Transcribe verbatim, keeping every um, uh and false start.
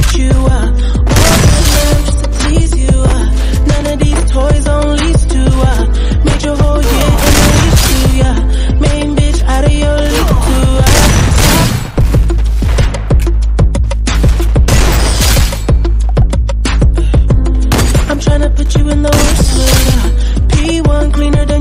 treat you, uh. All this love just to please you, uh. None of these toys on lease to, uh. Made your whole year in a week too, yeah. Main bitch out of your league too, uh. I'm tryna put you in the worst mood, uh. P one cleaner than